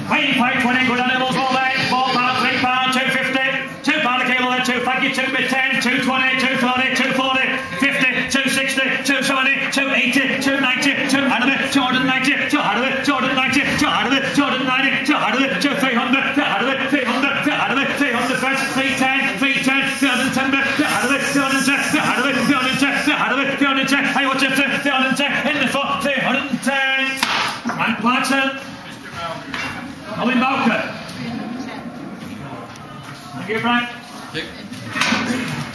25.20, good animals, all day. £4, £3, £2.50, £2 a kilo, then 2, thank you, 2 mid 10, 2.20, 2.30, 2.40, 50, 2.60, 2.70, 2.80, 2.90, 2.90, 290, 2.90, 290, 2.90, 290, 2.90, 2.300, 2.90, 300, 2.90, 300 first, 310, 310, 310, 2.90, 210, 2.90, 210, 2.90, 210, hey, what's it, 310, in the foot, 310. Frank Parton. Colin Bowker. Thank you, Frank.